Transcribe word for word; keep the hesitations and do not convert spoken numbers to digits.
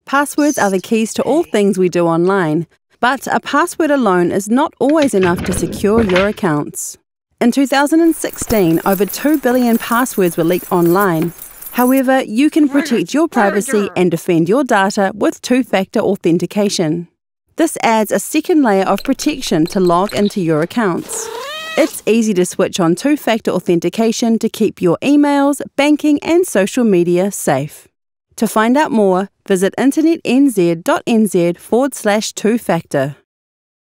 Passwords are the keys to all things we do online, but a password alone is not always enough to secure your accounts. In two thousand sixteen, over two billion passwords were leaked online. However, you can protect your privacy and defend your data with two-factor authentication. This adds a second layer of protection to log into your accounts. It's easy to switch on two-factor authentication to keep your emails, banking and social media safe. To find out more, visit internetnz dot n z forward slash two-factor.